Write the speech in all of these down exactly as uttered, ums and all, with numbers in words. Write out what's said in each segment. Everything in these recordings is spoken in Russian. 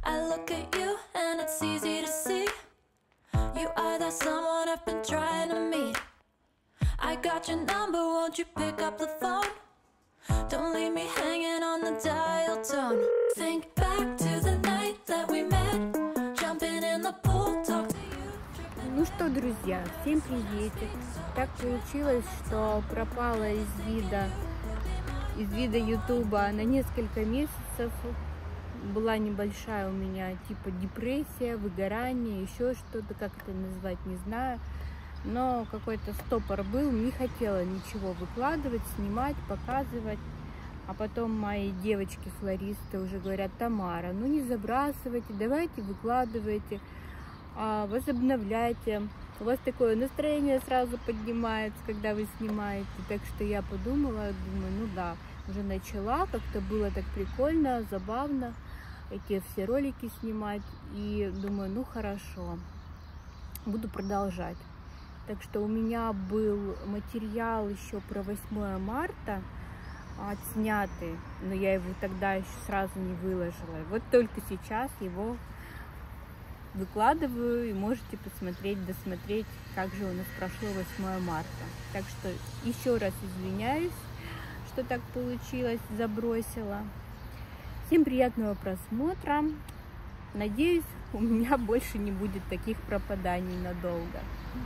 I look at you and it's easy to see. You are that someone I've been trying to meet. I got your number, won't you pick up the phone? Don't leave me hanging on the dial tone. Think back to the night that we met. Jumping in the pool, talk to you. Ну что, друзья, всем приветик. Так получилось, что пропала из вида, из вида ютуба на несколько месяцев. Была небольшая у меня типа депрессия, выгорание, еще что-то, как это назвать, не знаю. Но какой-то стопор был, не хотела ничего выкладывать, снимать, показывать. А потом мои девочки-флористы уже говорят: Тамара, ну не забрасывайте, давайте выкладывайте, возобновляйте. У вас такое настроение сразу поднимается, когда вы снимаете. Так что я подумала, думаю, ну да, уже начала, как-то было так прикольно, забавно эти все ролики снимать. И думаю, ну хорошо, буду продолжать. Так что у меня был материал еще про восьмое марта отснятый, но я его тогда еще сразу не выложила. Вот только сейчас его выкладываю, и можете посмотреть, досмотреть, как же у нас прошло восьмое марта. Так что еще раз извиняюсь, что так получилось, забросила. Всем приятного просмотра. Надеюсь, у меня больше не будет таких пропаданий надолго.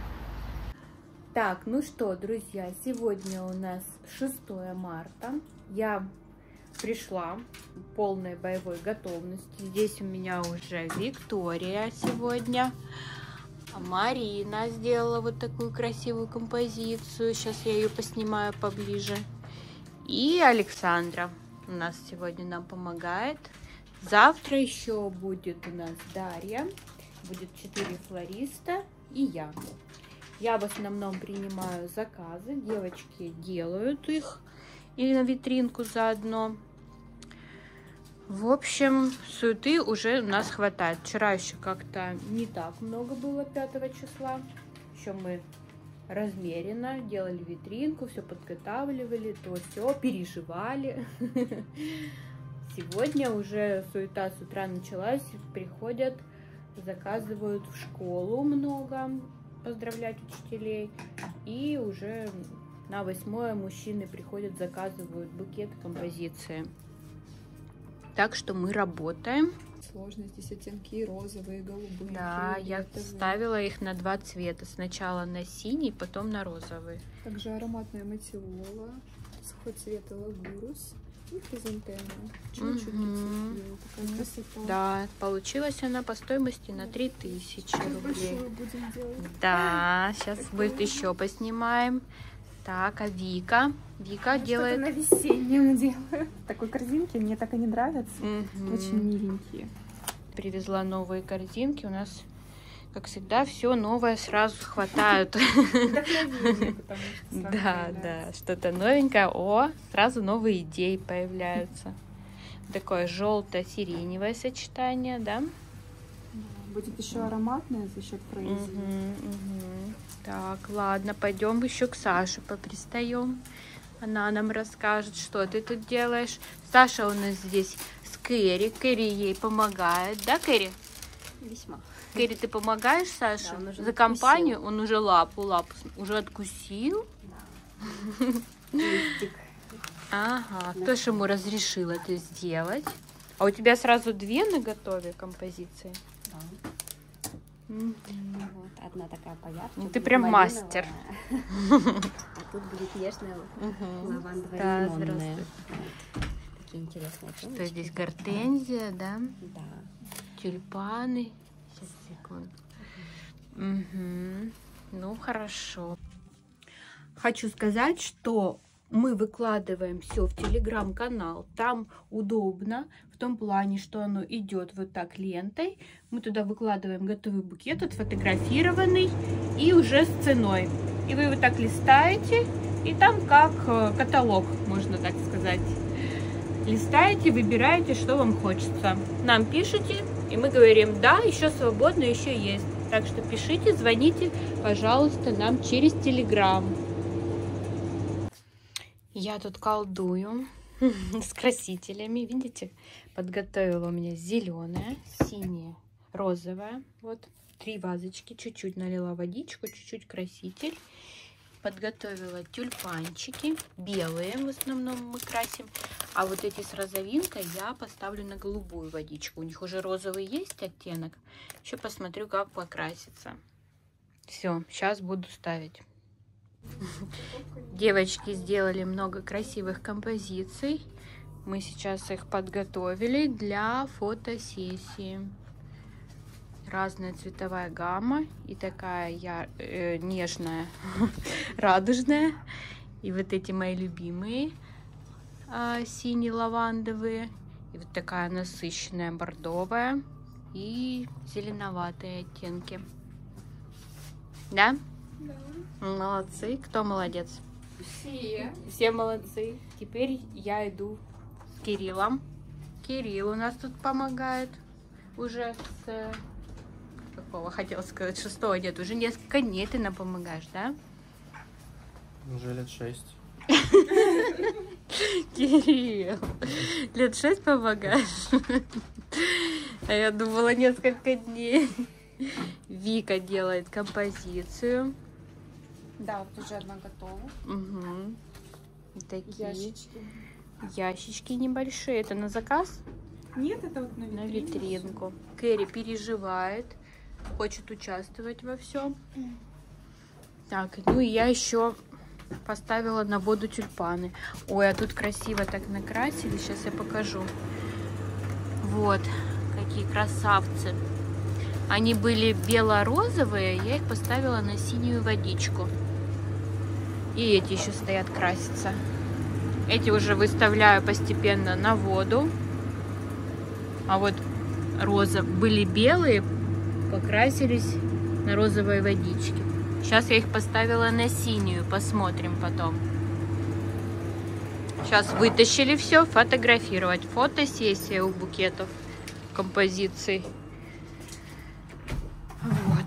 Так, ну что, друзья, сегодня у нас шестое марта. Я пришла в полной боевой готовности. Здесь у меня уже Виктория сегодня. Марина сделала вот такую красивую композицию. Сейчас я ее поснимаю поближе. И Александра у нас сегодня нам помогает. Завтра еще будет у нас Дарья. Будет четыре флориста и я. Я в основном принимаю заказы, девочки делают их или на витринку заодно. В общем, суеты уже у нас хватает. Вчера еще как-то не так много было, пятого числа. Еще мы размеренно делали витринку, все подготавливали, то все, переживали. Сегодня уже суета с утра началась, приходят, заказывают в школу много. Поздравлять учителей. И уже на восьмое мужчины приходят, заказывают букет, композиции. Так что мы работаем. Сложно здесь оттенки розовые, голубые. Да, я ставила их на два цвета. Сначала на синий, потом на розовый. Также ароматная матиола, сухоцветы лагурус и хризантема. Чуть-чуть угу. Такая красота. Да, получилась она по стоимости на три тысячи рублей. Будем делать. Да, сейчас будет еще поснимаем. Так, а Вика? Вика ну, делает... на весеннем делаю. Такой корзинки мне так и не нравятся. Угу. Очень миленькие. Привезла новые корзинки. У нас, как всегда, все новое сразу хватает. Да, да, что-то новенькое. О, сразу новые идеи появляются. Такое желто-сиреневое сочетание, да? Будет еще ароматное за счет фрейзи. Так, ладно, пойдем еще к Саше попристаем. Она нам расскажет, что ты тут делаешь. Саша у нас здесь с Кэрри. Кэрри ей помогает, да, Кэрри? Весьма. Кэрри, ты помогаешь Саше? Да, он уже за компанию? Он уже лапу, лапу уже откусил? Да. Ага, кто же ему разрешил это сделать? А у тебя сразу две наготове композиции? Да. Mm-hmm. Вот, одна такая поярче. Ну, ты прям мастер. А тут будет нежная uh-huh. лавандовая, да, лимонная. Вот. Такие интересные Что тонечки. здесь, гортензия, да? Да. Тюльпаны. Сейчас, секунду. Угу. Ну, хорошо. Хочу сказать, что мы выкладываем все в телеграм-канал. Там удобно в том плане, что оно идет вот так лентой. Мы туда выкладываем готовый букет, отфотографированный и уже с ценой. И вы его так листаете, и там как каталог, можно так сказать. Листаете, выбираете, что вам хочется. Нам пишите, и мы говорим: да, еще свободно, еще есть. Так что пишите, звоните, пожалуйста, нам через телеграм. Я тут колдую. с красителями. Видите, подготовила у меня зеленая, синяя, розовая. Вот три вазочки. Чуть-чуть налила водичку, чуть-чуть краситель. Подготовила тюльпанчики. Белые в основном мы красим. А вот эти с розовинкой я поставлю на голубую водичку. У них уже розовый есть оттенок. Еще посмотрю, как покрасится. Все, сейчас буду ставить. Девочки сделали много красивых композиций. Мы сейчас их подготовили для фотосессии. Разная цветовая гамма и такая я, э, нежная, радужная. И вот эти мои любимые э, сине-лавандовые. И вот такая насыщенная бордовая и зеленоватые оттенки. Да? Да. Молодцы. Кто молодец? Все. Все молодцы. Теперь я иду с Кириллом. Кирилл у нас тут помогает уже с... Какого хотела сказать? Шестого нет. Уже несколько дней ты нам помогаешь, да? Уже лет шесть. Кирилл, лет шесть помогаешь? А я думала несколько дней. Вика делает композицию. Да, вот уже одна готова. Угу. Такие Ящички. ящички небольшие. Это на заказ? Нет, это вот на витрину. На витринку. Кэрри переживает, хочет участвовать во всем. Так, ну и я еще поставила на воду тюльпаны. Ой, а тут красиво так накрасили. Сейчас я покажу. Вот, какие красавцы. Они были бело-розовые, я их поставила на синюю водичку. И эти еще стоят краситься. Эти уже выставляю постепенно на воду. А вот розы были белые, покрасились на розовой водичке. Сейчас я их поставила на синюю, посмотрим потом. Сейчас вытащили все, фотографировать. Фотосессия у букетов, композиций. Вот.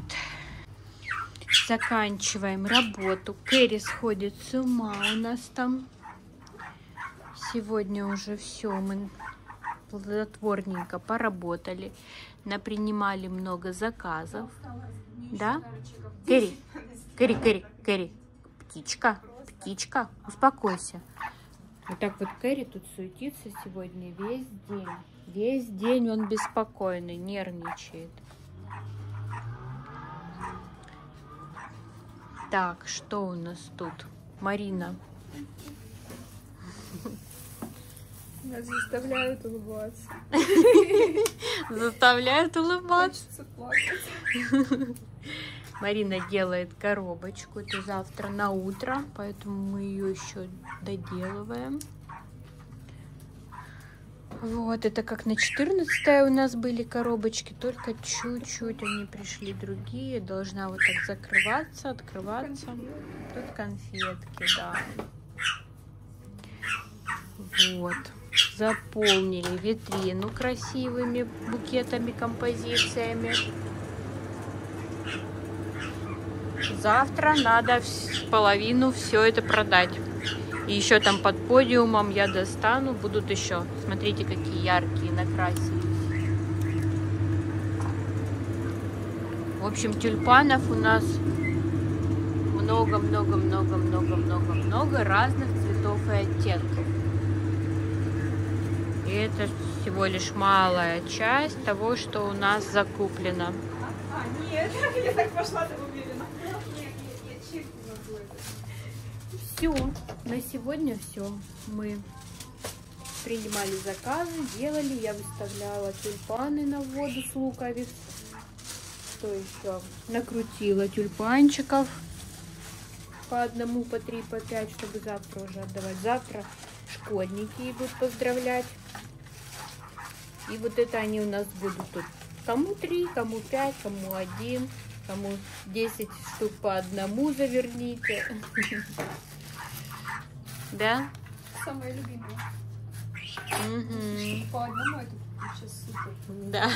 Заканчиваем работу. Кэрри сходит с ума у нас там. Сегодня уже все, мы плодотворненько поработали, напринимали много заказов. Да? Кэрри, Кэрри, Кэрри, Кэрри, птичка, птичка, успокойся. Вот так вот Кэрри тут суетится сегодня весь день. Весь день он беспокойный, нервничает. Так, что у нас тут? Марина. Нас заставляют улыбаться. Заставляют улыбаться. Хочется плакать. Марина делает коробочку. Это завтра на утро, поэтому мы ее еще доделываем. Вот, это как на четырнадцатое у нас были коробочки, только чуть-чуть они пришли другие. Должна вот так закрываться, открываться. Тут конфетки, да. Вот. Заполнили витрину красивыми букетами, композициями. Завтра надо половину все это продать. И еще там под подиумом я достану, будут еще. Смотрите, какие яркие накрасились. В общем, тюльпанов у нас много-много-много-много-много-много разных цветов и оттенков. И это всего лишь малая часть того, что у нас закуплено. А, нет, я так пошла, ты уверена. Нет, нет, нет, чек не могу это. Все, на сегодня все. Мы принимали заказы, делали, я выставляла тюльпаны на воду с луковиц. Что еще? Накрутила тюльпанчиков по одному, по три, по пять, чтобы завтра уже отдавать. Завтра школьники идут поздравлять. И вот это они у нас будут тут. Кому три, кому пять, кому один, кому десять штук по одному заверните. Да? Самое любимое. Угу. По одному это сейчас супер. Да.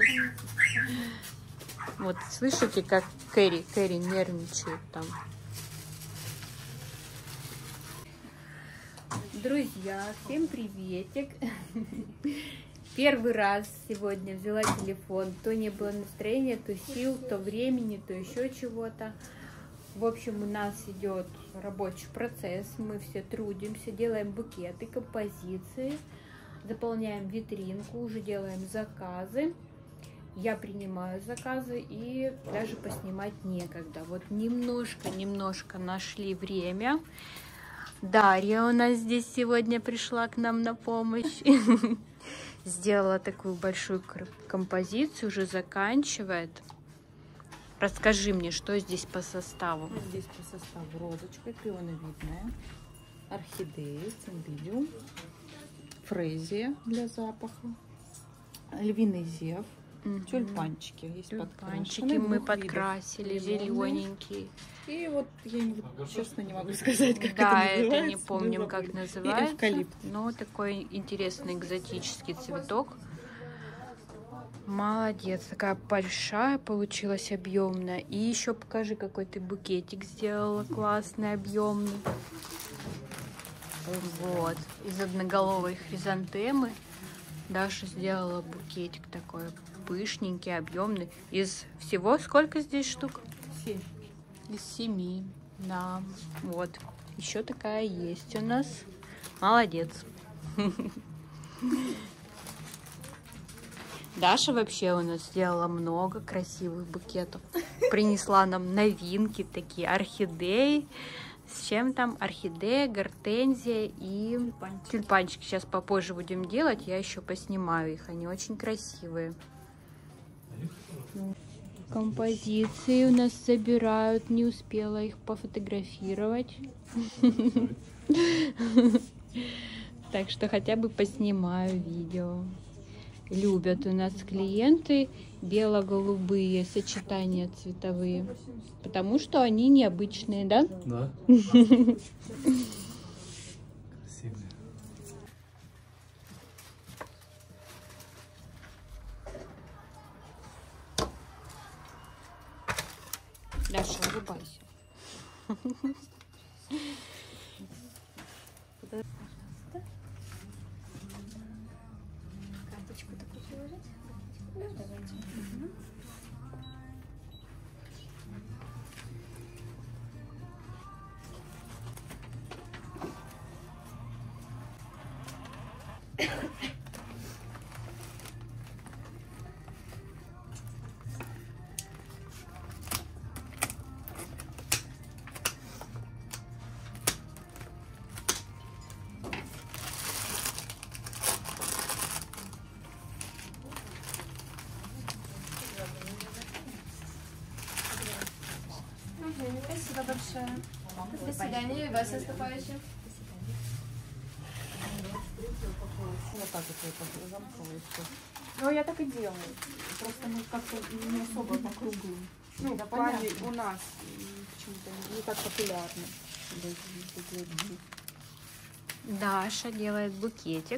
Вот, слышите, как Кэрри, Кэрри нервничает там. Друзья, всем приветик! Первый раз сегодня взяла телефон. То не было настроения, то сил, то времени, то еще чего-то. В общем, у нас идет рабочий процесс. Мы все трудимся, делаем букеты, композиции, заполняем витринку, уже делаем заказы. Я принимаю заказы и даже поснимать некогда. Вот немножко-немножко нашли время. Дарья у нас здесь сегодня пришла к нам на помощь. Сделала такую большую композицию, уже заканчивает. Расскажи мне, что здесь по составу. Здесь по составу розочка, пионовидная, орхидея, цимбидиум, фрезия для запаха, львиный зев, угу. Тюльпанчики. Есть Тюльпанчики мы подкрасили, зелененькие. И вот я, честно, не могу сказать, как да, это называется. Да, это не помним, как называется. Но такой интересный экзотический цветок. Молодец, такая большая получилась, объемная. И еще покажи, какой ты букетик сделала, классный, объемный. Вот, из одноголовой хризантемы Даша сделала букетик такой пышненький, объемный. Из всего сколько здесь штук? Семь. Из семи, да. Вот, еще такая есть у нас. Молодец. Даша вообще у нас сделала много красивых букетов. Принесла нам новинки такие, орхидеи. С чем там? Орхидея, гортензия и тюльпанчики. тюльпанчики. Сейчас попозже будем делать, я еще поснимаю их. Они очень красивые. Композиции у нас собирают, не успела их пофотографировать. Так что хотя бы поснимаю видео. Любят у нас клиенты бело-голубые сочетания цветовые, потому что они необычные, да? Да. Красивые. Даша, улыбайся. Карточку такую приложить? Да, давайте. Угу. Спасибо большое. До свидания и вас наступающим. Вот так вот это замковое все. Ну, я так и делаю. Просто мы как-то не особо по кругу. Ну, да, в плане понятно. у нас почему-то не так популярно. Даша делает букетик.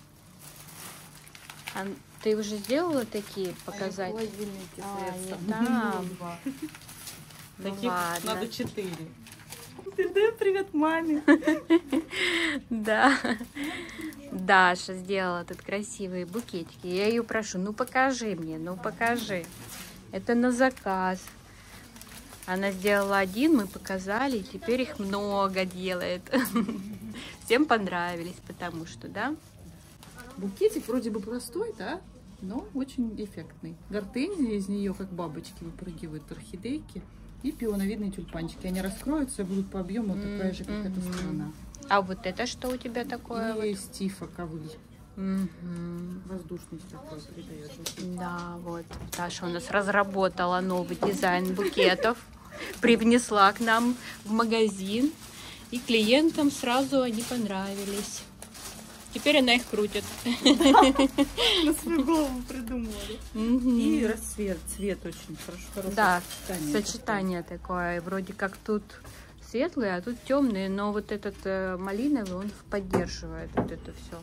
А ты уже сделала такие показать? А, не там. Ну, Таких ладно. надо четыре. Передаем привет маме. Да. Даша сделала тут красивые букетики. Я ее прошу, ну покажи мне, ну покажи. Это на заказ. Она сделала один, мы показали, и теперь их много делает. Всем понравились, потому что, да? Букетик вроде бы простой, да? Но очень эффектный. Гортензия из нее, как бабочки, выпрыгивают, орхидейки. И пионовидные тюльпанчики. Они раскроются и будут по объему mm-hmm. такая же, как эта сторона. А вот это что у тебя такое? И вот? стифа ковыль. Mm-hmm. Воздушность такой придает. Да, вот. Даша у нас разработала новый дизайн букетов. Привнесла к нам в магазин. И клиентам сразу они понравились. Теперь она их крутит. На свою голову придумали. И расцвет, цвет очень хорошо. Да, сочетание такое. Вроде как тут светлый, а тут темный, но вот этот э, малиновый, он поддерживает вот это все.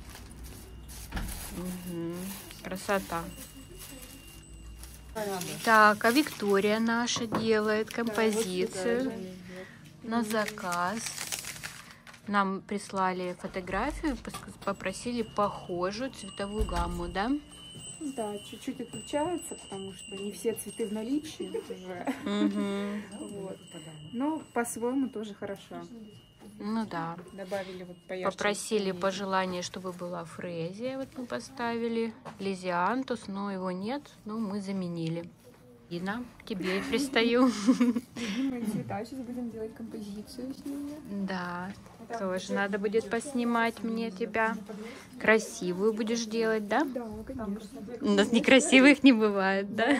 Угу. Красота. Так, а Виктория наша делает композицию на заказ. Нам прислали фотографию, пос- попросили похожую цветовую гамму, да? Да, чуть-чуть отличается, потому что не все цветы в наличии уже. Угу. Вот. Но по-своему тоже хорошо. Ну да. Добавили вот поярче. Попросили пожелание, чтобы была фрезия. Вот мы поставили. Лизиантус, но его нет. Но мы заменили. Ина, к тебе пристаю. Любимые цвета. Сейчас будем делать композицию с ними. Да, тоже надо будет поснимать мне тебя. Красивую будешь делать, да? Да, конечно. У нас некрасивых не бывает, да?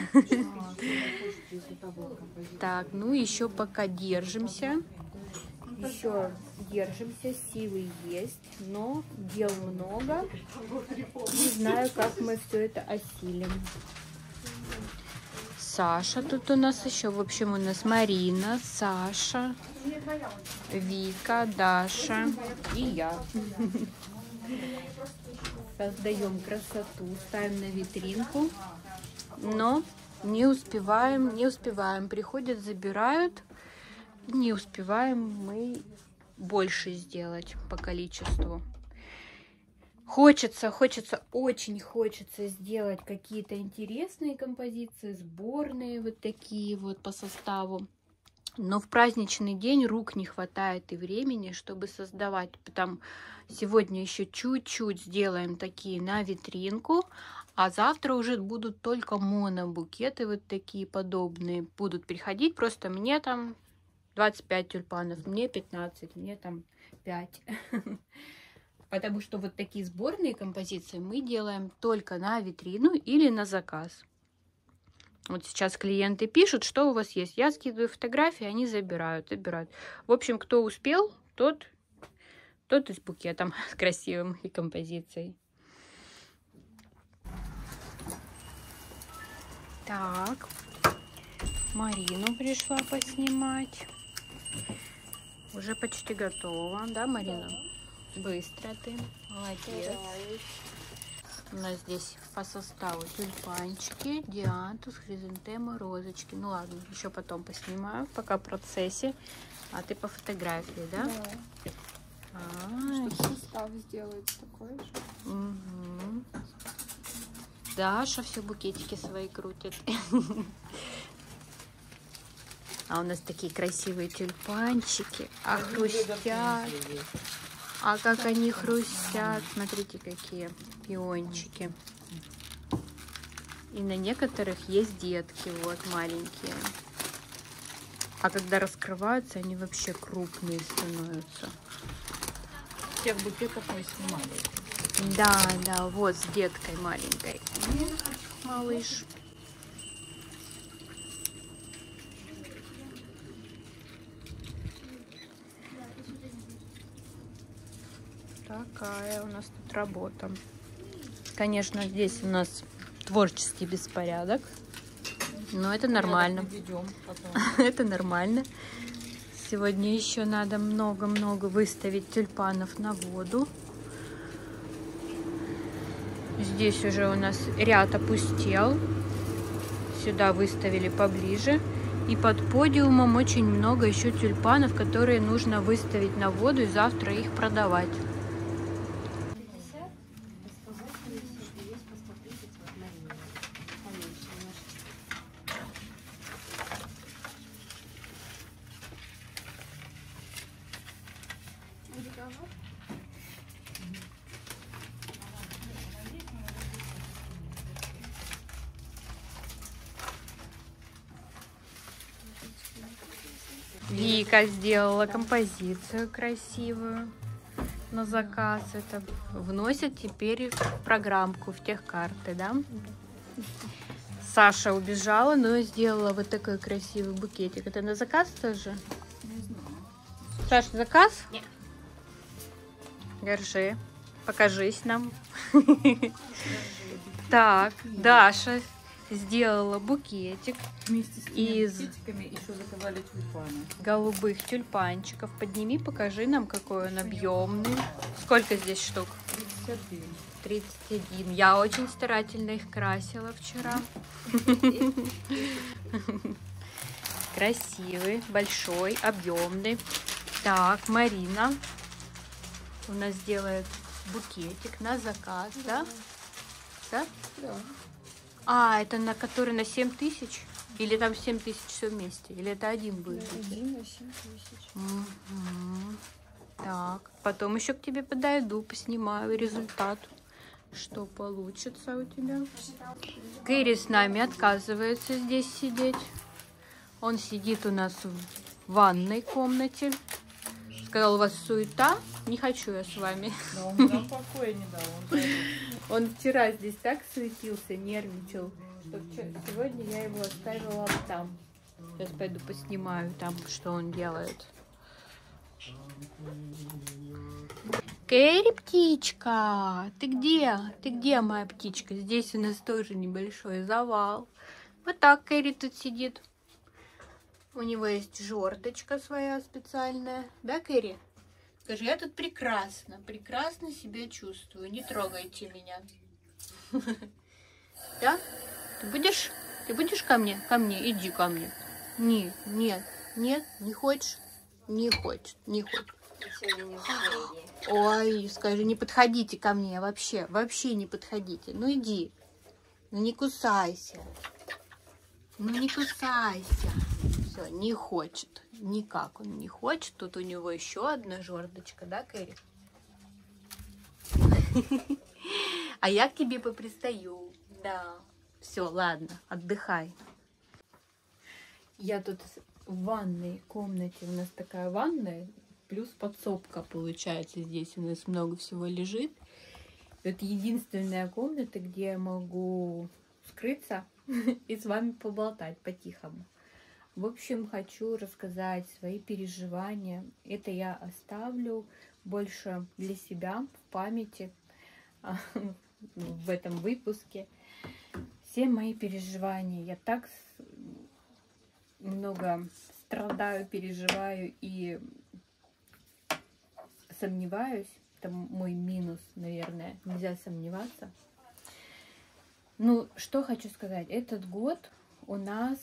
Так, ну еще пока держимся. Еще держимся, силы есть, но дел много. Не знаю, как мы все это осилим. Саша тут у нас еще. В общем, у нас Марина, Саша, Вика, Даша и я. Создаем красоту, ставим на витринку, но не успеваем, не успеваем. Приходят, забирают, не успеваем мы больше сделать по количеству. Хочется, хочется, очень хочется сделать какие-то интересные композиции, сборные вот такие вот по составу. Но в праздничный день рук не хватает и времени, чтобы создавать. Потому сегодня еще чуть-чуть сделаем такие на витринку, а завтра уже будут только монобукеты вот такие подобные. Будут приходить, просто мне там двадцать пять тюльпанов, мне пятнадцать, мне там пять. Потому что вот такие сборные композиции мы делаем только на витрину или на заказ. Вот сейчас клиенты пишут, что у вас есть. Я скидываю фотографии, они забирают, забирают. В общем, кто успел, тот, тот и с букетом, с красивым и композицией. Так, Марину пришла поснимать. Уже почти готова, да, Марина? Быстро ты, молодец. У нас здесь по составу тюльпанчики, диантус, хризантема, розочки. Ну ладно, еще потом поснимаю, пока в процессе. А ты по фотографии, да? Да. А, Чтобы состав сделается такой же. угу. Даша все букетики свои крутит. А у нас такие красивые тюльпанчики. А хрустят. А как они хрустят. Смотрите, какие пиончики. И на некоторых есть детки, вот, маленькие. А когда раскрываются, они вообще крупные становятся. Тех букетов мы снимали. Да, да, вот с деткой маленькой. Малыш. Такая у нас тут работа. Конечно, здесь у нас творческий беспорядок, но это нормально. Это нормально. Сегодня еще надо много-много выставить тюльпанов на воду. Здесь уже у нас ряд опустел. Сюда выставили поближе. И под подиумом очень много еще тюльпанов, которые нужно выставить на воду и завтра их продавать. Вика сделала композицию красивую на заказ. Это вносят теперь в программку, в техкарты, да? Саша убежала, но сделала вот такой красивый букетик. Это на заказ тоже? Не знаю. Саша, заказ? Нет. Держи. Покажись нам. Так, Даша сделала букетик Вместе с из букетиками еще заказали тюльпаны. голубых тюльпанчиков. Подними, покажи нам, какой он объемный. Сколько здесь штук? тридцать один. тридцать один. Я очень старательно их красила вчера. Красивый, большой, объемный. Так, Марина. у нас делает букетик на заказ, да? Да? Да. А, это на который на семь тысяч? Или там семь тысяч все вместе? Или это один будет? Один на семь тысяч. Мгм. Так, потом еще к тебе подойду, поснимаю результат, что получится у тебя. Кэрри с нами отказывается здесь сидеть. Он сидит у нас в ванной комнате. Сказал, у вас суета, не хочу я с вами. Да, он нам покоя не дал. Он Он вчера здесь так суетился, нервничал, что вчера- сегодня я его оставила вот там. Сейчас пойду поснимаю там, что он делает. Кэрри, птичка, ты где? Ты где, моя птичка? Здесь у нас тоже небольшой завал. Вот так Кэрри тут сидит. У него есть жорточка своя специальная. Да, Кэрри? Скажи, я тут прекрасно, прекрасно себя чувствую. Не трогайте меня. Да? Ты будешь? Ты будешь ко мне? Ко мне, иди ко мне. Нет, нет, нет, не хочешь? Не хочет, не хочет. Ой, скажи, не подходите ко мне вообще, вообще не подходите. Ну иди, ну не кусайся, ну не кусайся. Все, не хочет, никак он не хочет. Тут у него еще одна жердочка, да, Кэрри? А я к тебе попристаю, да. Все, ладно, отдыхай. Я тут в ванной комнате, у нас такая ванная, плюс подсобка получается. Здесь у нас много всего лежит. Это единственная комната, где я могу скрыться и с вами поболтать по-тихому. В общем, хочу рассказать свои переживания. Это я оставлю больше для себя в памяти в этом выпуске. Все мои переживания. Я так много страдаю, переживаю и сомневаюсь. Это мой минус, наверное. Нельзя сомневаться. Ну, что хочу сказать. Этот год у нас...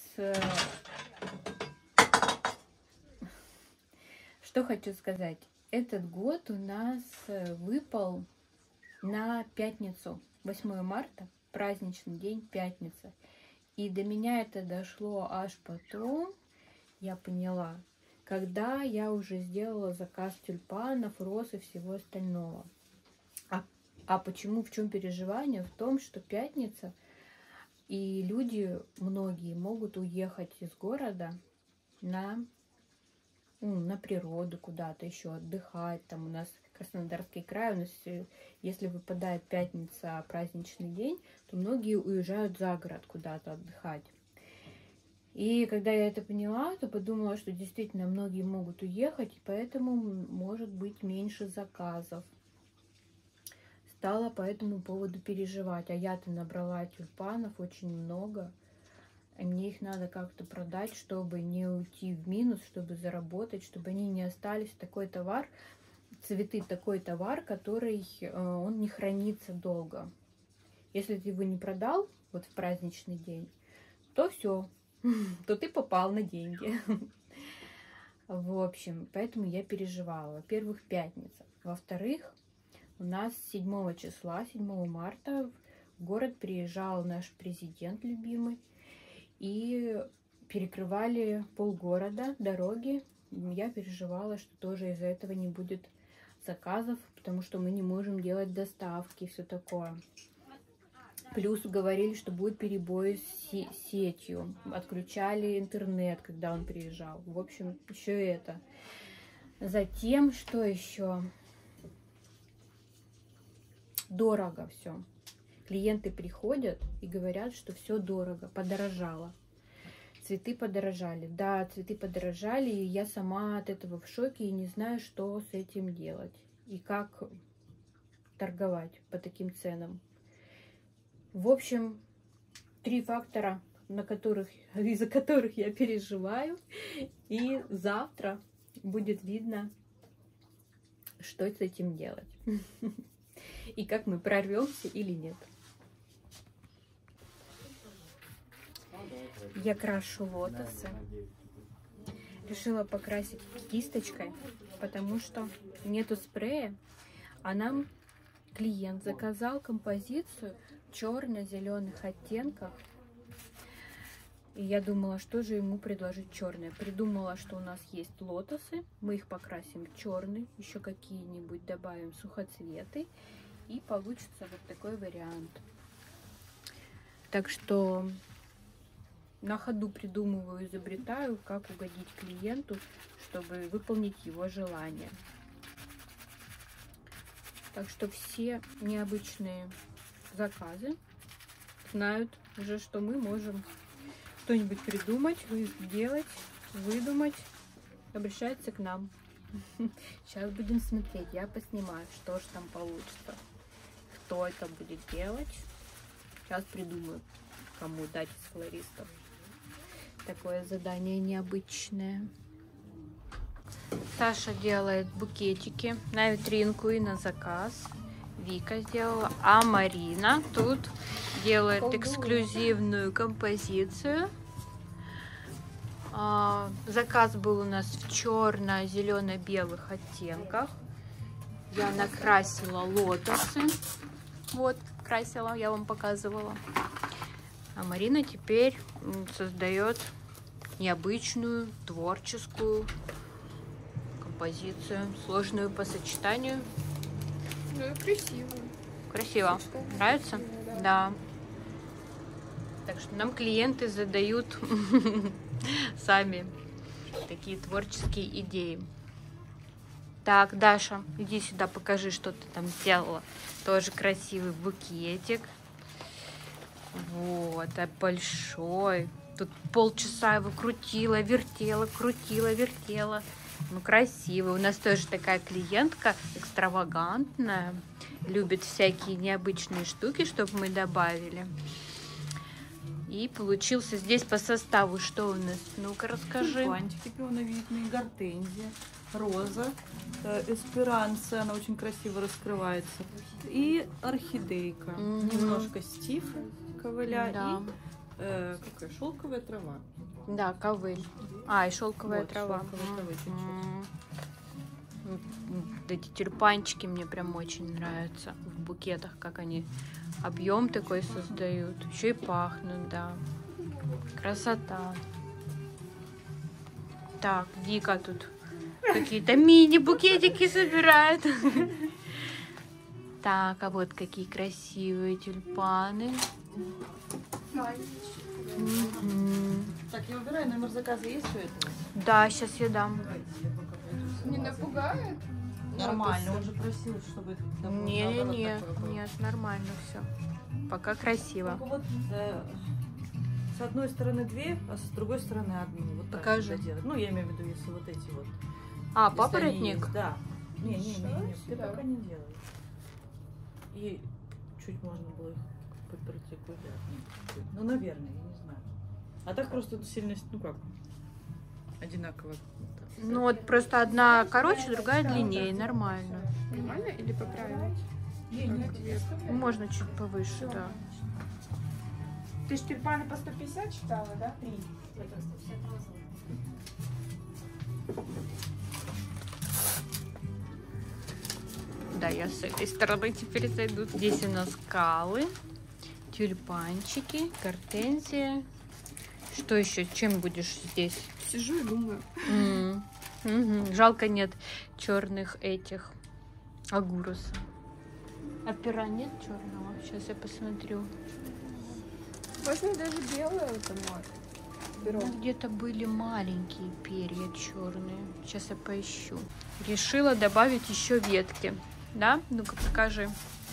Что хочу сказать. Этот год у нас выпал на пятницу. восьмое марта. Праздничный день, пятница. И до меня это дошло аж потом, я поняла, когда я уже сделала заказ тюльпанов, роз и всего остального. А, а почему, в чем переживание? В том, что пятница, и люди, многие, могут уехать из города на, ну, на природу куда-то еще, отдыхать. Там у нас Краснодарский край, у нас, если выпадает пятница, праздничный день, то многие уезжают за город куда-то отдыхать. И когда я это поняла, то подумала, что действительно многие могут уехать, и поэтому может быть меньше заказов. Стала по этому поводу переживать. А я-то набрала тюльпанов очень много, и мне их надо как-то продать, чтобы не уйти в минус, чтобы заработать, чтобы они не остались. Такой товар, цветы такой товар, который он не хранится долго. Если ты его не продал вот в праздничный день, то все, то ты попал на деньги. В общем, поэтому я переживала. Во-первых, пятница. Во-вторых, у нас седьмого числа, седьмого марта в город приезжал наш президент любимый, и перекрывали полгорода, дороги. Я переживала, что тоже из-за этого не будет заказов, потому что мы не можем делать доставки, все такое. Плюс говорили, что будет перебой с сетью, отключали интернет, когда он приезжал. В общем, еще это. Затем, что еще? Дорого все. Клиенты приходят и говорят, что все дорого, подорожало. Цветы подорожали. Да, цветы подорожали, и я сама от этого в шоке и не знаю, что с этим делать. И как торговать по таким ценам. В общем, три фактора, на которых, из-за которых я переживаю. И завтра будет видно, что с этим делать. И как мы прорвемся или нет. Я крашу лотосы. Решила покрасить кисточкой, потому что нету спрея. А нам клиент заказал композицию черно-зеленых оттенков. И я думала, что же ему предложить черное. Придумала, что у нас есть лотосы. Мы их покрасим черный. Еще какие-нибудь добавим сухоцветы. И получится вот такой вариант. Так что на ходу придумываю, изобретаю, как угодить клиенту, чтобы выполнить его желание. Так что все необычные заказы знают уже, что мы можем что-нибудь придумать, сделать, выдумать, обращаются к нам. Сейчас будем смотреть, я поснимаю, что же там получится, кто это будет делать. Сейчас придумаю, кому дать из флористов такое задание необычное. Саша делает букетики на витринку и на заказ. Вика сделала, а Марина тут делает эксклюзивную композицию. А, заказ был у нас в черно-зелено-белых оттенках. Я накрасила лотосы. Вот, красила, я вам показывала. А Марина теперь создает необычную, творческую композицию, сложную по сочетанию. Ну и красиво. Красиво. Нравится? Да. да. Так что нам клиенты задают сами такие творческие идеи. Так, Даша, иди сюда, покажи, что ты там сделала. Тоже красивый букетик. Вот, а большой. Тут полчаса его крутила, вертела, крутила, вертела. Ну, красиво. У нас тоже такая клиентка экстравагантная. Любит всякие необычные штуки, чтобы мы добавили. И получился здесь по составу что у нас? Ну-ка, расскажи. Тюльпанчики пионовидные, гортензия, роза, э, эсперанца, она очень красиво раскрывается. И орхидейка. Mm-hmm. Немножко стив, ковыля, да. и э, какая шелковая трава. Да, ковыль. А, и шелковая вот, трава. Шелковая трава чуть-чуть. Эти тюльпанчики мне прям очень нравятся в букетах, как они объем такой создают. Еще и пахнут, да. Красота. Так, Вика тут какие-то мини-букетики собирает. Так, а вот какие красивые тюльпаны. Так, я выбираю номер заказа, есть у этого? Да, сейчас я дам. Не напугает? Нормально, он же просил, чтобы... Не-не-не, нет, нормально все. Пока красиво. Вот, э, с одной стороны две, а с другой стороны одну. Вот так покажи. Делать. Ну, я имею в виду, если вот эти вот. А, если папоротник? Да. Не-не-не, ты да. пока не делаешь. И чуть можно было их попертикулять. Ну, наверное, я не знаю. А так просто сильно, ну как, одинаково. Ну вот просто одна короче, другая длиннее, нормально. Нормально или поправить? Не, не, можно чуть повыше, да. Ты ж тюльпаны по сто пятьдесят читала, да? Три. Да, я с этой стороны теперь зайду. Здесь у нас калы, тюльпанчики, гортензия. Что еще? Чем будешь здесь? Сижу и думаю. Mm. Mm-hmm. Жалко нет черных этих агурус. А пера нет черного? Сейчас я посмотрю. Можно даже белое томат. Ну, где-то были маленькие перья черные. Сейчас я поищу. Решила добавить еще ветки. Да? Ну-ка покажи.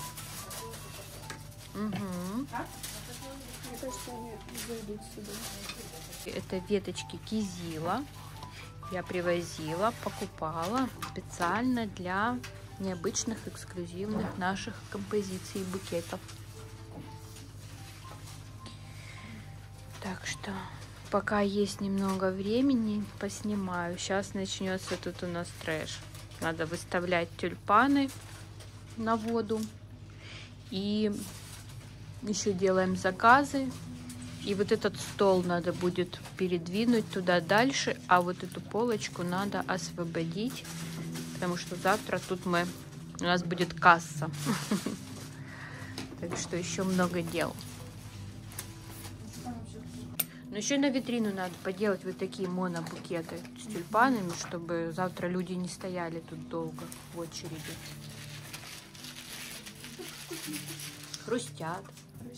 Угу. Мне кажется, они зайдут сюда. Это веточки кизила. Я привозила, покупала специально для необычных, эксклюзивных наших композиций и букетов. Так что пока есть немного времени, поснимаю. Сейчас начнется тут у нас трэш. Надо выставлять тюльпаны на воду. И еще делаем заказы. И вот этот стол надо будет передвинуть туда дальше, а вот эту полочку надо освободить, потому что завтра тут мы У нас будет касса. Так что еще много дел. Но еще на витрину надо поделать вот такие монобукеты с тюльпанами, чтобы завтра люди не стояли тут долго в очереди. Хрустят.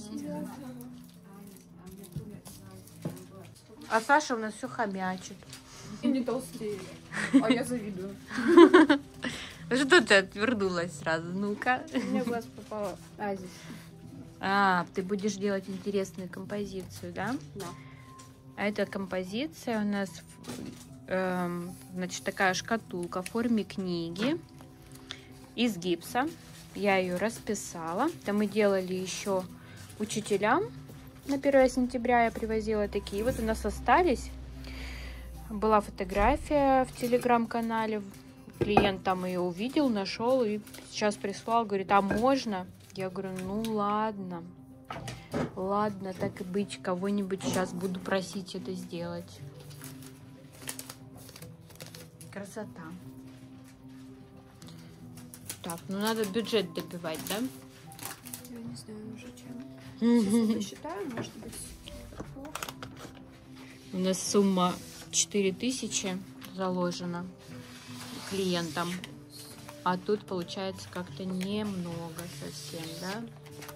А Саша у нас все хомячит. И не толстеет. А я завидую. Что ты отвернулась сразу? Ну-ка. У меня в глаз попала Азис. А, ты будешь делать интересную композицию, да? Да. А эта композиция у нас, эм, значит, такая шкатулка в форме книги из гипса. Я ее расписала. Это мы делали еще учителям. На первое сентября я привозила такие. Вот у нас остались. Была фотография в телеграм-канале. Клиент там ее увидел, нашел и сейчас прислал. Говорит, а можно? Я говорю, ну ладно. Ладно, так и быть. Кого-нибудь сейчас буду просить это сделать. Красота. Так, ну надо бюджет добивать, да? Я не знаю уже чем. Сейчас посчитаю, может быть. У нас сумма четыре тысячи заложена клиентам. А тут получается как-то немного совсем, да?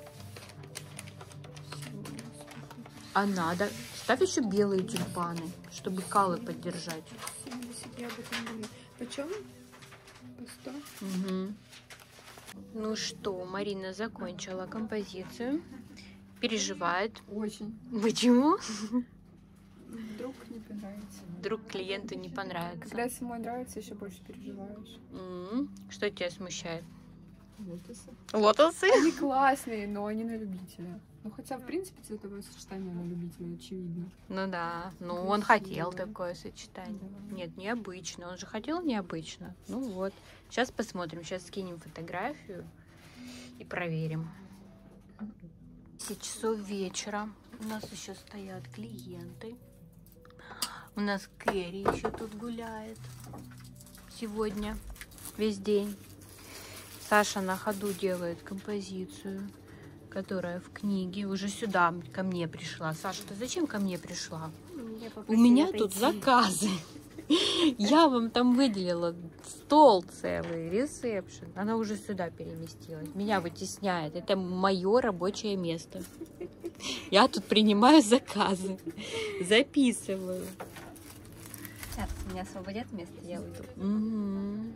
А надо. Ставь еще белые тюльпаны, чтобы калы поддержать. семьдесят я об этом думаю. Почем? По сто. Угу. Ну что, Марина закончила композицию. Переживает. Очень. Почему? Вдруг не понравится. Вдруг клиенту не понравится. Когда самой нравится, еще больше переживаешь. М-м. Что тебя смущает? Лотосы. Лотосы? Они классные, но они на любителя. Ну, хотя, в принципе, цветовое сочетание на любителя, очевидно. Ну да. Ну, Красиво, он хотел да. такое сочетание. Да. Нет, необычно. Он же хотел необычно. Ну вот. Сейчас посмотрим. Сейчас скинем фотографию и проверим. десять часов вечера. У нас еще стоят клиенты. У нас Кэрри еще тут гуляет. Сегодня. Весь день. Саша на ходу делает композицию, которая в книге. Уже сюда ко мне пришла. Саша, ты зачем ко мне пришла? У меня тут заказы. Я вам там выделила стол целый, ресепшн. Она уже сюда переместилась. Меня вытесняет. Это мое рабочее место. Я тут принимаю заказы. Записываю. Сейчас меня освободят место, я уйду. Угу.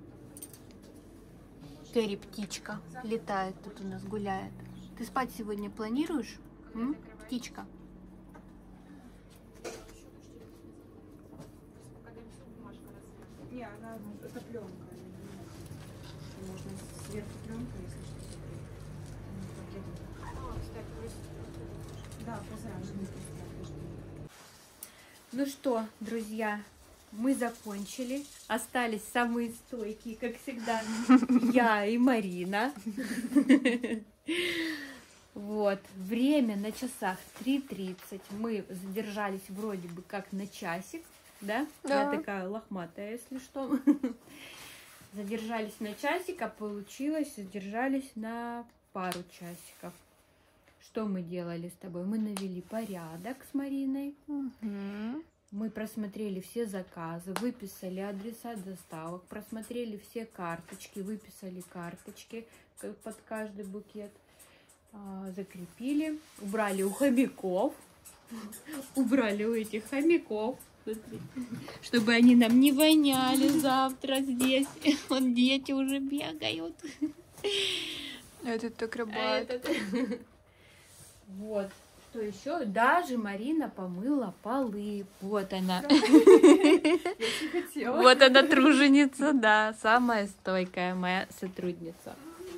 Кэрри птичка летает тут у нас, гуляет. Ты спать сегодня планируешь? М? Птичка. Не, она, это пленка. Можно сверху пленка, если что-то. Да, позаранее. Ну что, друзья, мы закончили. Остались самые стойкие, как всегда, я и Марина. Вот, время на часах три тридцать. Мы задержались вроде бы как на часик, да? Да. Я такая лохматая, если что. Задержались на часик, а получилось, задержались на пару часиков. Что мы делали с тобой? Мы навели порядок с Мариной. Мы просмотрели все заказы, выписали адреса доставок, просмотрели все карточки, выписали карточки под каждый букет, закрепили, убрали у хомяков, убрали у этих хомяков, чтобы они нам не воняли завтра здесь. Вон дети уже бегают. Этот так А работает. этот- Вот. Что еще? Даже Марина помыла полы. Вот она. Вот она труженица, да. Самая стойкая моя сотрудница.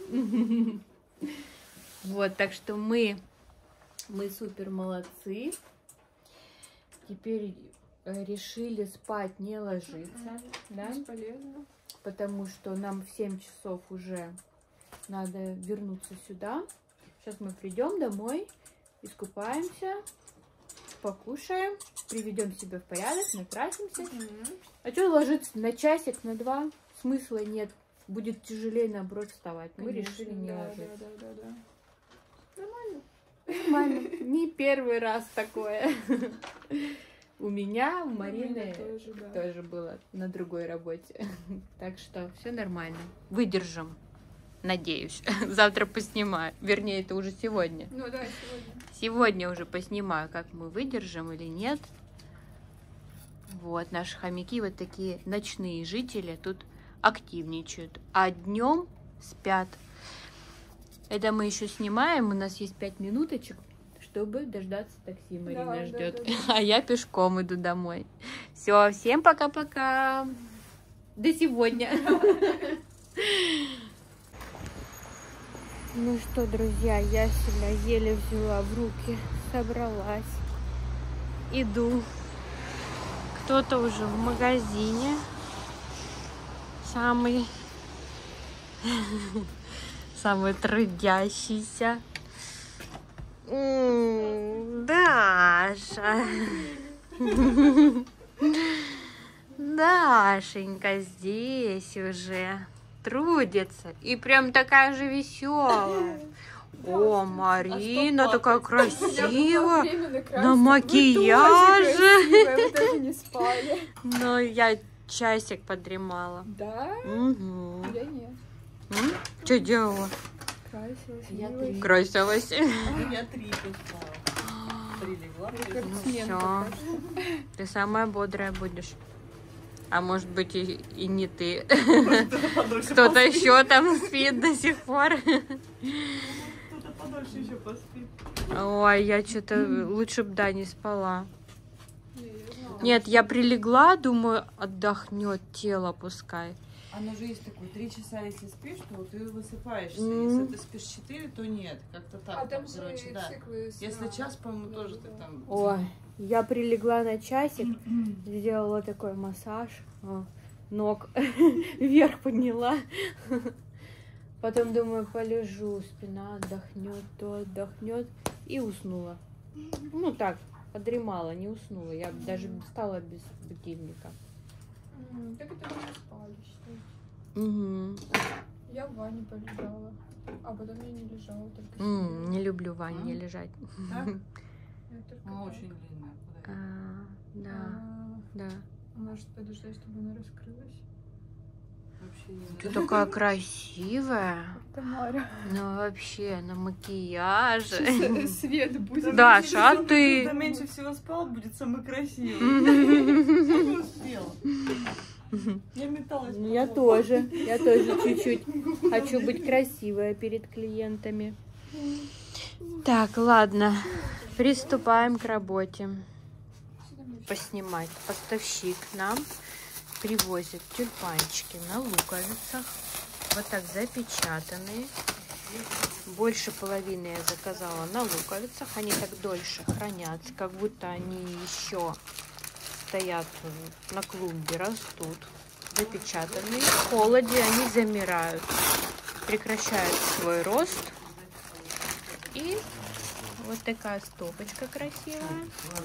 Вот, так что мы, мы супер молодцы. Теперь э, решили спать, не ложиться, да? Бесполезно. Потому что нам в семь часов уже надо вернуться сюда. Сейчас мы придем домой, искупаемся, покушаем, приведем себя в порядок, накрасимся. А что ложиться на часик, на два? Смысла нет будет тяжелее, наоборот, вставать. Мы Конечно, решили не да, ложиться. да, да, да, да. Нормально. Нормально. Не первый раз такое. У меня, у У меня Марины тоже, да. тоже было на другой работе. Так что все нормально. Выдержим. Надеюсь. Завтра поснимаю. Вернее, это уже сегодня. Ну да, сегодня. Сегодня уже поснимаю, как мы выдержим или нет. Вот, наши хомяки вот такие ночные жители тут активничают, а днем спят. Это мы еще снимаем, у нас есть пять минуточек, чтобы дождаться такси. Марина Да, ждет, да, да, а я пешком иду домой. Все, всем пока-пока. До сегодня. Ну что, друзья, я себя еле взяла в руки, собралась, иду. Кто-то уже в магазине, самый, самый трудящийся. М, Даша. Дашенька здесь уже трудится. И прям такая же веселая. О, Марина такая красивая. На макияже. Вы даже не спали. Но я часик подремала. Да? Угу. Я нет. Что делала? Красилась, Я милась. три. Красилась. Я три поспала. Три легла. Рекордсменка Всё. просто. Ты самая бодрая будешь. А может быть и, и не ты. Кто-то еще там спит до сих пор. Кто-то подольше еще поспит. Ой, я что-то лучше бы, да, не спала. Не, я знала. Нет, я прилегла, думаю, отдохнет тело пускай. Оно же есть такое, три часа, если спишь, то ты высыпаешься. Мгм. Если ты спишь четыре, то нет. Как-то так, А там же короче, да. циклы сна. Если час, по-моему, тоже ты там... Ой, я прилегла на часик, сделала такой массаж, о, ног вверх подняла. Потом думаю, полежу, спина отдохнет, то отдохнет. И уснула. Ну так, подремала, не уснула. Я даже встала без будильника. М, Так это мы не спали, считай. Угу. Я в ванне полежала. А потом я не лежала, только М, сидела. не люблю в ванне М? лежать. Так? Я только Она так. очень длинная. А, да, А, да. Может подождать, чтобы она раскрылась? Вообще не Ты знаю. такая красивая. Тамара. Ну вообще, на макияже. Свет будет. Даша, а ты? Кто меньше всего спал, будет самый красивый. Ну, Я не успела. Я металась. я по полу. тоже. Я тоже чуть-чуть хочу быть красивая перед клиентами. Так, ладно. Приступаем к работе. Поснимать. Поставщик нам привозит тюльпанчики на луковицах. Вот так запечатанные. Больше половины я заказала на луковицах. Они так дольше хранятся, как будто они еще стоят на клумбе, растут. Запечатанные. В холоде они замирают, прекращают свой рост. И вот такая стопочка красивая.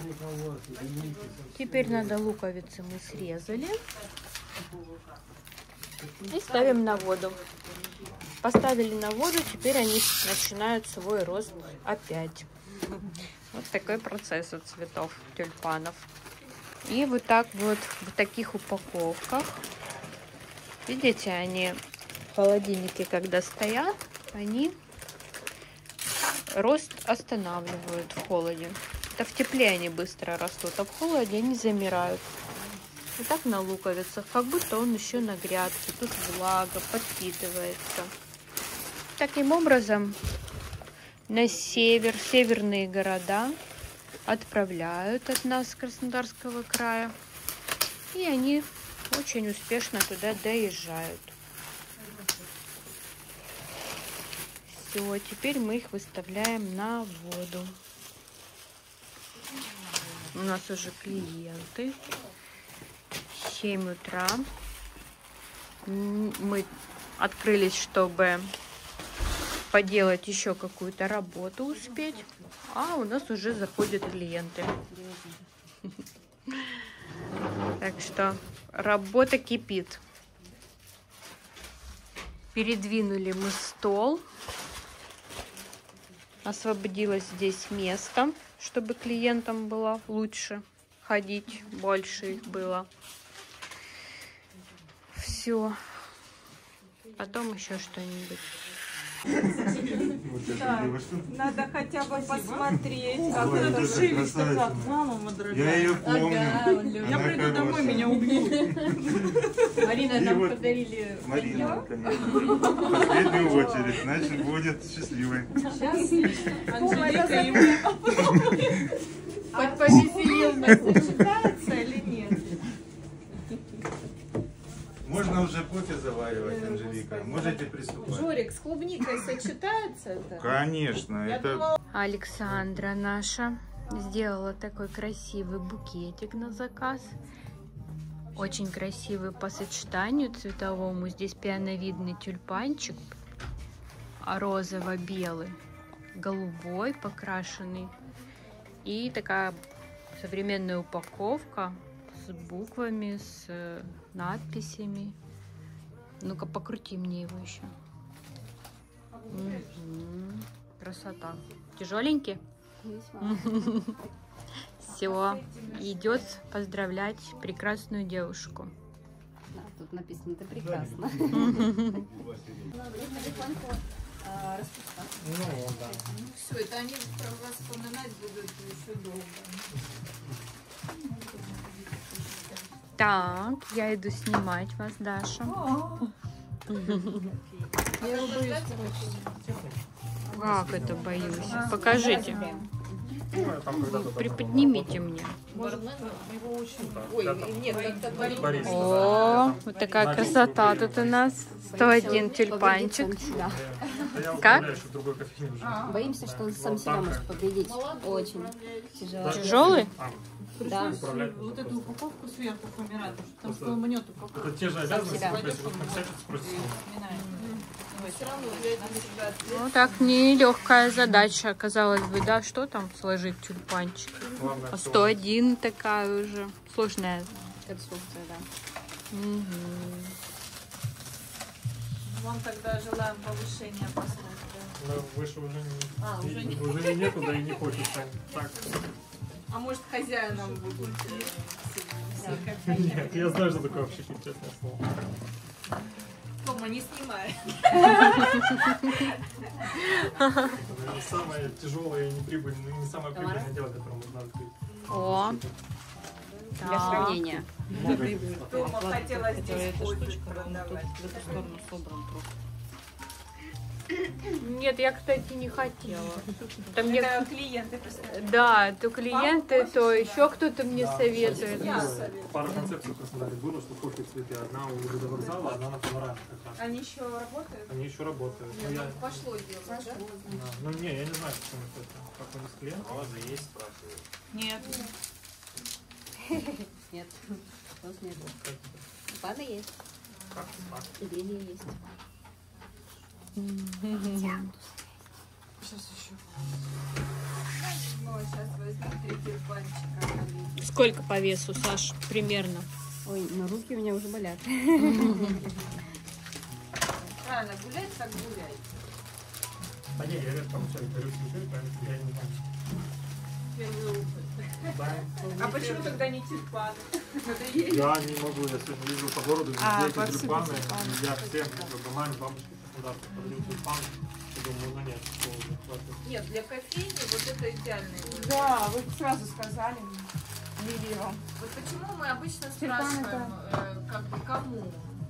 Теперь надо луковицы мы срезали. И ставим на воду. Поставили на воду, теперь они начинают свой рост опять. Вот такой процесс у цветов тюльпанов. И вот так вот в таких упаковках. Видите, они в холодильнике, когда стоят, они рост останавливают в холоде. Это в тепле они быстро растут, а в холоде они замирают. Вот так на луковицах, как будто он еще на грядке. Тут влага, подпитывается. Таким образом, на север, северные города отправляют от нас с Краснодарского края. И они очень успешно туда доезжают. Все, теперь мы их выставляем на воду. У нас уже клиенты. семь утра. Мы открылись, чтобы поделать еще какую-то работу успеть. А у нас уже заходят клиенты. Так что работа кипит. Передвинули мы стол. Освободилось здесь место, чтобы клиентам было лучше ходить, больше их было. Все. Потом еще что-нибудь. Надо хотя бы посмотреть, как Ой, это это живет. красавица. Мама, моя дорогая. Я ее помню. Я Она приду домой, хорошая. меня убьют. Марина, И нам вот подарили Марина, конечно. В последнюю очередь, значит, будет счастливой. Анжелика ему. хоть повеселил нас. Сочетается или нет? Можно уже кофе заваривать, Анжелика. Можете приступать. Жорик, с клубникой сочетается это? Конечно, это Александра наша сделала такой красивый букетик на заказ. Очень красивый по сочетанию цветовому. Здесь пиановидный тюльпанчик, розово-белый, голубой покрашенный. И такая современная упаковка с буквами, с надписями. Ну-ка, покрути мне его еще. Мгм. Красота. Тяжеленький? Все, идет поздравлять прекрасную девушку. Да, тут написано, ты прекрасно. Ну, да. Все, это они про вас вспоминать будут еще долго. Так, я иду снимать вас, Даша. Как это боюсь? Покажите. Там когда-то Приподнимите мне. Ой, нет, как-то Борис. О, вот такая красота тут у нас. сто один тюльпанчик. Я Как? управляю, что в другой кофейне уже. Боимся, что он сам себя может повредить. Очень тяжело. Тяжелый? А, Да. управлять Вот можно. эту упаковку сверху помирать, чтобы там Просто- столманет упаковку. Это те же обязанности, себя. только если вот написать, что спросите. все равно взять на себя. Ну так, нелегкая задача, казалось бы, да? Что там сложить тюльпанчик? Главное, А что- сто один такая уже сложная. Конструкция, да. Мгм. Вам тогда желаем повышения по службе. Но выше уже не, А, уже и- уже и некуда, и не хочется. Так. А может, хозяином будут? Нет, я знаю, что такое общики, честное слово. Тома, не снимай. Это самое тяжелое и неприбыльное, не самое прибыльное дело, которое можно открыть. О, Для так. сравнения. Тома хотела здесь кофе продавать. Нет, я, кстати, не хотела. Там мне... Это клиенты просто. Да, то клиенты, то еще кто-то мне советует. Я Ну, советую. Пара концепций в Краснодаре было, что кофе цветы. Одна у водовокзала, одна на панораме как раз. Они еще работают? Они еще работают. Ну, я... Пошло дело, да? да. Ну не, я не знаю, почему это. Как у них клиент. У вас же есть, спрашивают. Нет. Нет. Вот нет. Пада есть. Как так? Лилия есть. Сейчас еще. Ну, сейчас возьму три тюльпанчика. Сколько по весу, Саш, примерно? Ой, но руки у меня уже болят. Правильно, гулять так гулять. Да не, я говорю, там все, говорю, слушай, поэтому я не знаю. Первый опыт. Да. А почему тогда не тюльпаны? Надо есть. Я не могу, я сегодня ездил по городу, А, везде эти повсюду тюльпаны, тюльпаны. я всем, как бы, маме, бабушке, куда-то продаю тюльпаны. Я думаю, ну нет, что уже, хватит. Нет, для кофейни вот это идеальный выбор. Да, вы сразу сказали Лилии вам. Вот почему мы обычно спрашиваем, э, как бы, кому?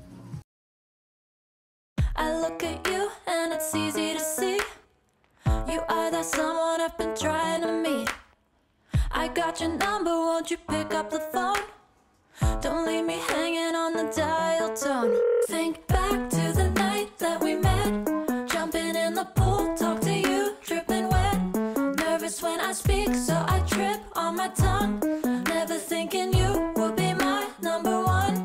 I look at you and it's easy to see. You are that someone I've been trying to meet. I got your number, won't you pick up the phone? Don't leave me hanging on the dial tone. Think back to the night that we met. Jumping in the pool, talk to you, dripping wet. Nervous when I speak, so I trip on my tongue. Never thinking you would be my number one.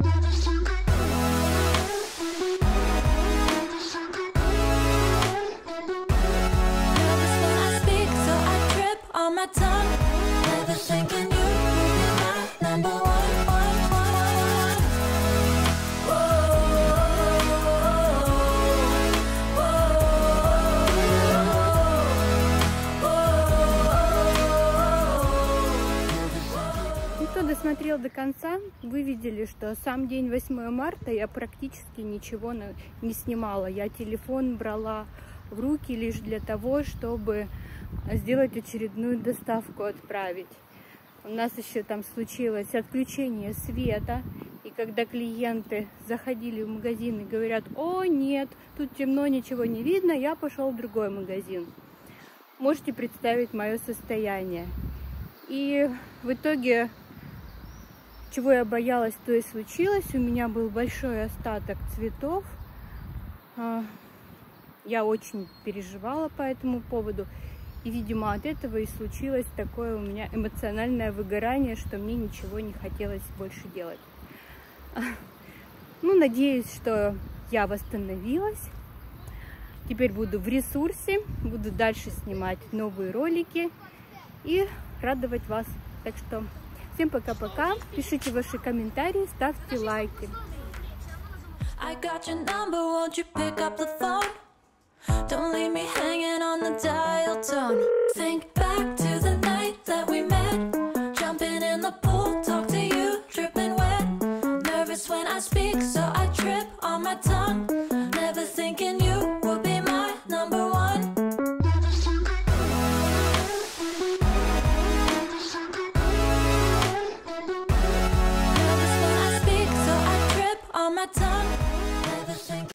Nervous when I speak, so I trip on my tongue. Never thinking you would be my number one, one, one, one. Whoa. досмотрел до конца, вы видели, что сам день восьмое марта я практически ничего не снимала. Я телефон брала в руки лишь для того, чтобы сделать очередную доставку, отправить. У нас еще там случилось отключение света, и когда клиенты заходили в магазин и говорят: о нет, тут темно, ничего не видно, я пошел в другой магазин. Можете представить мое состояние. И в итоге, чего я боялась, то и случилось. У меня был большой остаток цветов. Я очень переживала по этому поводу. И, видимо, от этого и случилось такое у меня эмоциональное выгорание, что мне ничего не хотелось больше делать. Ну, надеюсь, что я восстановилась. Теперь буду в ресурсе, буду дальше снимать новые ролики и радовать вас. Так что всем пока-пока. Пишите ваши комментарии, ставьте лайки. I got your number, won't you pick up the phone? Don't leave me hanging on the dial tone. Think back to the night that we met, jumping in the pool, talk to you, dripping wet. Nervous when I speak, so I trip on my tongue.